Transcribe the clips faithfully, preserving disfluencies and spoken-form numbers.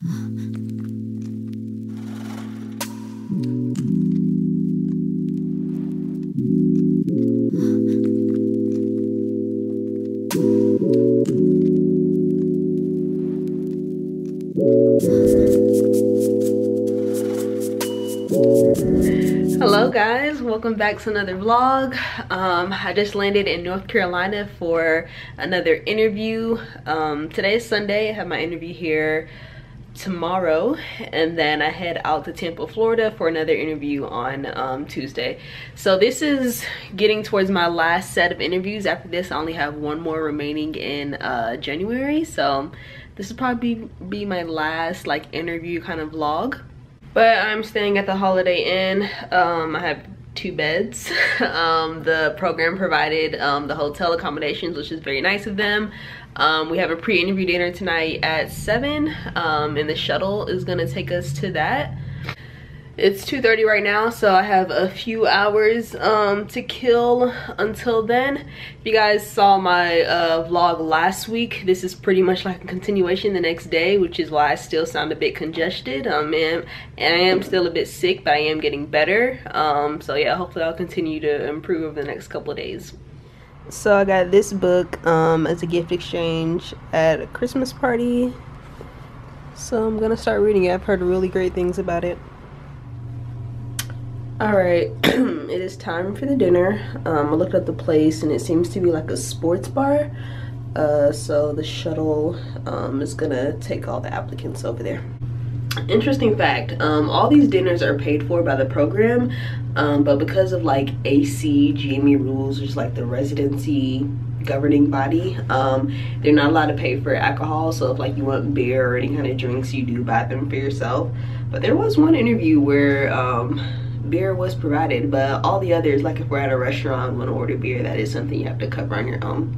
Hello guys, welcome back to another vlog. um I just landed in North Carolina for another interview. Um today is Sunday. I have my interview here tomorrow, and then I head out to Tampa, Florida for another interview on um Tuesday. So this is getting towards my last set of interviews. After this I only have one more remaining in uh January, so this will probably be my last like interview kind of vlog. But I'm staying at the Holiday Inn. um I have two beds. Um the program provided um the hotel accommodations, which is very nice of them. Um, we have a pre-interview dinner tonight at seven, um, and the shuttle is gonna take us to that. It's two thirty right now, so I have a few hours um, to kill until then. If you guys saw my uh, vlog last week, this is pretty much like a continuation the next day, which is why I still sound a bit congested. Um, and, and I am still a bit sick, but I am getting better. Um, so yeah, hopefully I'll continue to improve over the next couple of days. So I got this book um, as a gift exchange at a Christmas party. So I'm gonna start reading it. I've heard really great things about it. Alright, it is time for the dinner. Um, I looked at the place and it seems to be like a sports bar. Uh, so the shuttle um, is gonna take all the applicants over there. Interesting fact, um, all these dinners are paid for by the program, um, but because of like A C G M E rules, which is like the residency governing body, um, they're not allowed to pay for alcohol. So if like you want beer or any kind of drinks, you do buy them for yourself. But there was one interview where um, beer was provided, but all the others, like if we're at a restaurant and want to order beer, that is something you have to cover on your own.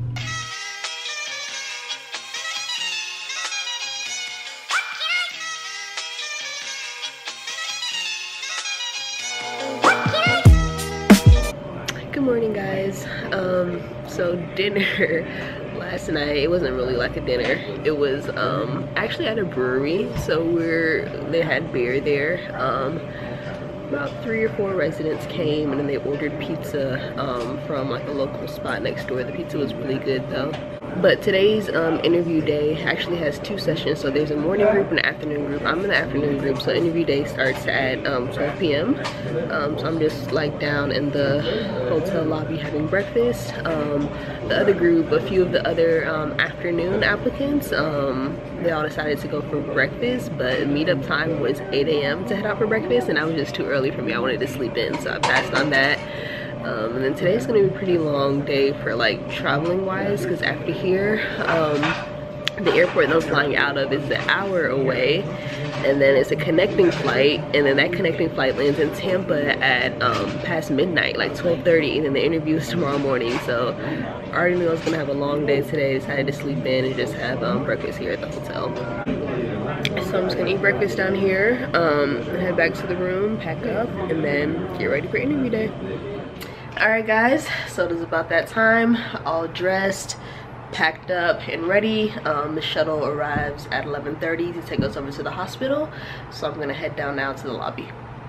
Good morning guys. Um so dinner last night, it wasn't really like a dinner. It was um actually at a brewery. So we're they had beer there. Um about three or four residents came, and then they ordered pizza um from like a local spot next door. The pizza was really good though. But today's um, interview day actually has two sessions. So there's a morning group and an afternoon group. I'm in the afternoon group, so interview day starts at um, twelve p m Um, so I'm just like down in the hotel lobby having breakfast. Um, the other group, a few of the other um, afternoon applicants, um, they all decided to go for breakfast, but meetup time was eight a m to head out for breakfast, and that was just too early for me. I wanted to sleep in, so I passed on that. Um, and then today's gonna be a pretty long day for like traveling wise, because after here, um, the airport that I'm flying out of is an hour away, and then it's a connecting flight, and then that connecting flight lands in Tampa at um, past midnight, like twelve thirty, and then the interview is tomorrow morning. So I already knew I was gonna have a long day today. Decided to sleep in and just have um, breakfast here at the hotel. So I'm just gonna eat breakfast down here, um, head back to the room, pack up, and then get ready for interview day. Alright guys, so it is about that time. All dressed, packed up, and ready. Um, the shuttle arrives at eleven thirty to take us over to the hospital. So I'm gonna head down now to the lobby.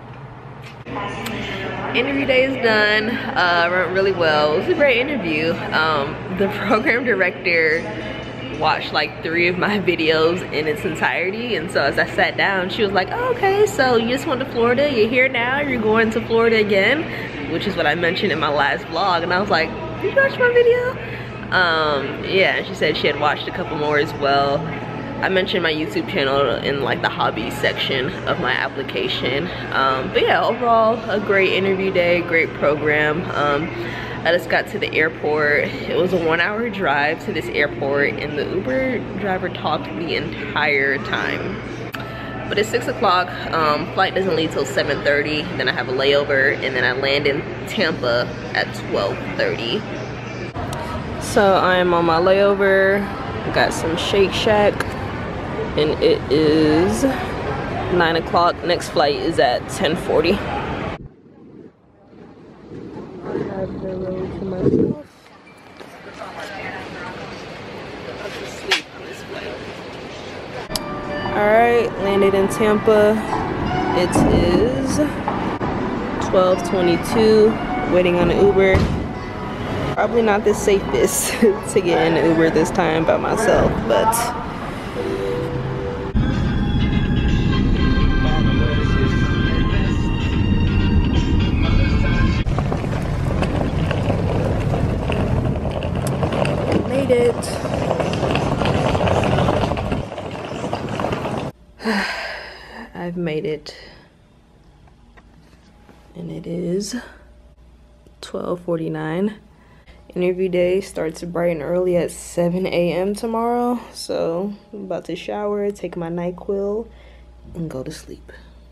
Interview day is done. Uh, went really well. It was a great interview. Um, the program director watched like three of my videos in its entirety, and so as I sat down, she was like, oh, okay, so you just went to Florida, you're here now, you're going to Florida again, which is what I mentioned in my last vlog. And I was like, did you watch my video? Um yeah, and she said she had watched a couple more as well. I mentioned my YouTube channel in like the hobby section of my application. Um but yeah, overall a great interview day, great program. um I just got to the airport. It was a one hour drive to this airport, and the Uber driver talked the entire time. But it's six o'clock, um, flight doesn't leave till seven thirty, then I have a layover, and then I land in Tampa at twelve thirty. So I am on my layover, got some Shake Shack, and it is nine o'clock. Next flight is at ten forty. I have the road to myself. Alright, landed in Tampa. It is twelve twenty-two, waiting on an Uber. Probably not the safest to get in an Uber this time by myself, but made it. I've made it, and it is twelve forty-nine. Interview day starts bright and early at seven A M tomorrow, so I'm about to shower, take my NyQuil, and go to sleep.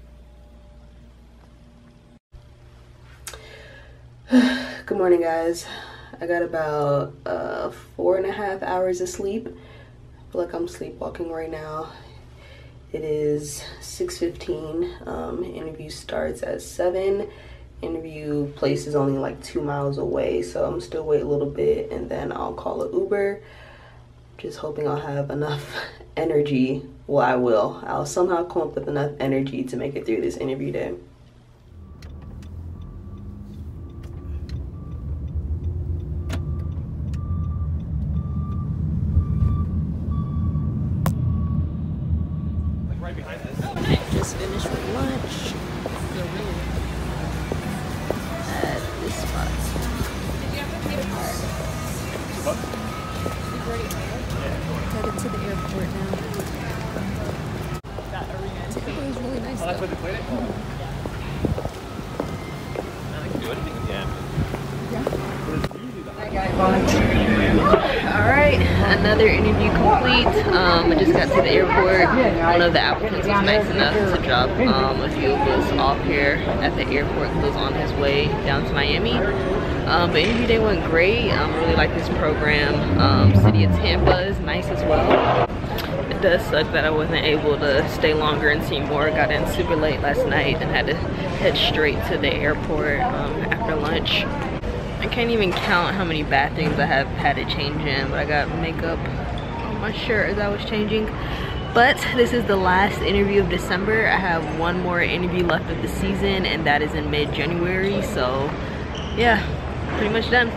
Good morning, guys. I got about uh, four and a half hours of sleep. I feel like I'm sleepwalking right now. It is six fifteen. Um, interview starts at seven. Interview place is only like two miles away, so I'm still wait a little bit and then I'll call an Uber. Just hoping I'll have enough energy. Well, I will. I'll somehow come up with enough energy to make it through this interview day. Just finished with lunch. At this spot. Did you have to pay the car? What? You've already hired? Headed to the airport now. That arena. It was really nice. Oh, that's where they played it? Yeah. I can do anything, yeah. Alright, another interview complete. Um, I just got to the airport. One of the applicants was nice enough to drop um, a few of us off here at the airport. He was on his way down to Miami. Um, but interview day went great. I um, really like this program. Um, City of Tampa is nice as well. It does suck that I wasn't able to stay longer and see more. Got in super late last night and had to head straight to the airport um, after lunch. I can't even count how many bathrooms I have had to change in, but I got makeup on my shirt as I was changing. But this is the last interview of December. I have one more interview left of the season, and that is in mid-January. So yeah, pretty much done.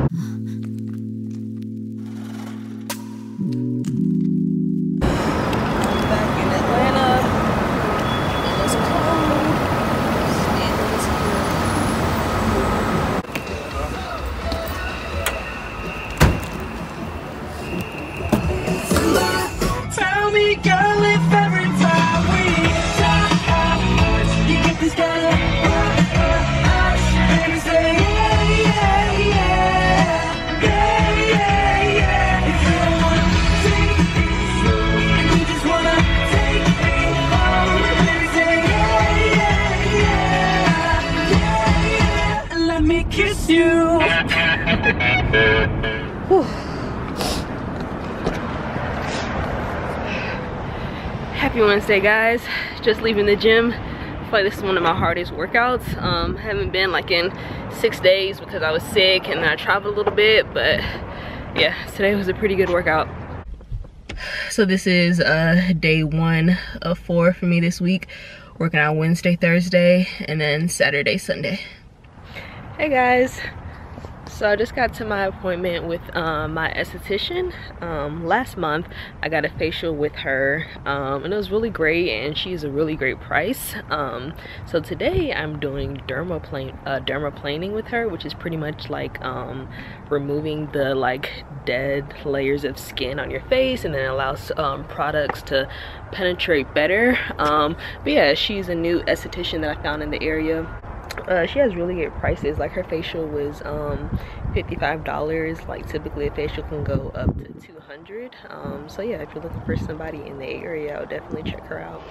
Happy Wednesday, guys. Just leaving the gym. I feel like this is one of my hardest workouts. Um, haven't been like in six days because I was sick and I traveled a little bit, but yeah, today was a pretty good workout. So this is uh, day one of four for me this week. Working out Wednesday, Thursday, and then Saturday, Sunday. Hey guys. So I just got to my appointment with um, my esthetician um, last month. I got a facial with her um, and it was really great, and she's a really great price. Um, so today I'm doing dermaplane, uh, dermaplaning with her, which is pretty much like um, removing the like dead layers of skin on your face, and then it allows um, products to penetrate better. Um, but yeah, she's a new esthetician that I found in the area. Uh, she has really good prices. Like her facial was um, fifty-five dollars. Like typically a facial can go up to two hundred dollars. Um, so yeah, if you're looking for somebody in the area, I would definitely check her out.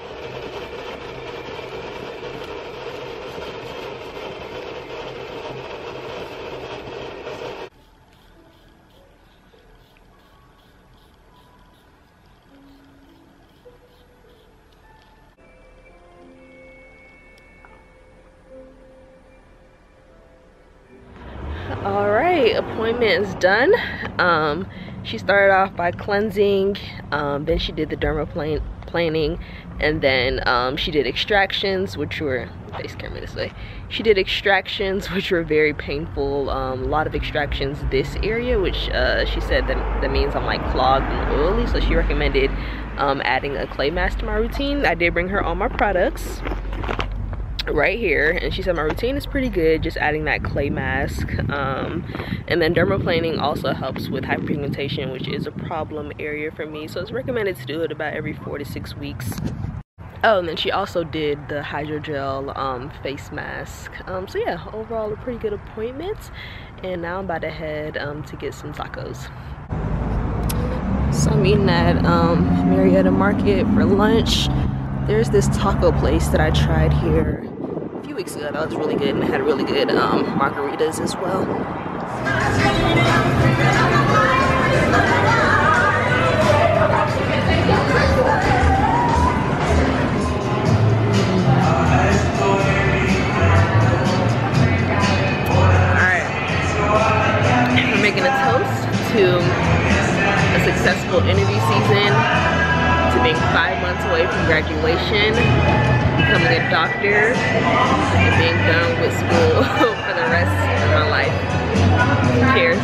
All right, appointment is done. Um, she started off by cleansing, um, then she did the dermaplane dermaplaning, and then um, she did extractions, which were, face camera this way. She did extractions, which were very painful. Um, a lot of extractions this area, which uh, she said that that means I'm like clogged and oily. So she recommended um, adding a clay mask to my routine. I did bring her all my products right here, and she said my routine is pretty good, just adding that clay mask. Um, and then dermaplaning also helps with hyperpigmentation, which is a problem area for me. So it's recommended to do it about every four to six weeks. Oh, and then she also did the hydrogel um, face mask. Um, so yeah, overall a pretty good appointment. And now I'm about to head um, to get some tacos. So I'm eating at um, Marietta Market for lunch. There's this taco place that I tried here a few weeks ago. That was really good, and it had really good um, margaritas as well. Making a toast to a successful interview season, to being five months away from graduation, becoming a doctor, and being done with school for the rest of my life. Cheers.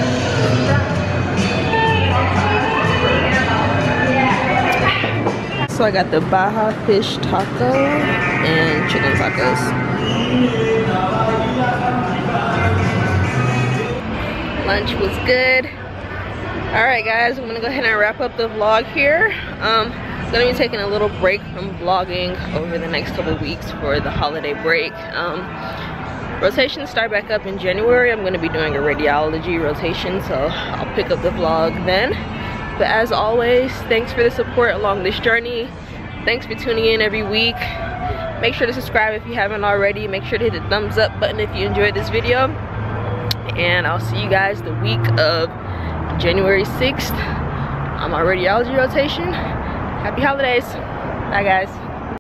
So I got the Baja fish taco and chicken tacos. Lunch was good. All right guys, I'm gonna go ahead and wrap up the vlog here. um I'm gonna be taking a little break from vlogging over the next couple of weeks for the holiday break. um rotations start back up in January. I'm gonna be doing a radiology rotation, so I'll pick up the vlog then. But as always, thanks for the support along this journey. Thanks for tuning in every week. Make sure to subscribe if you haven't already. Make sure to hit the thumbs up button if you enjoyed this video. And I'll see you guys the week of January sixth on my radiology rotation. Happy holidays. Bye guys.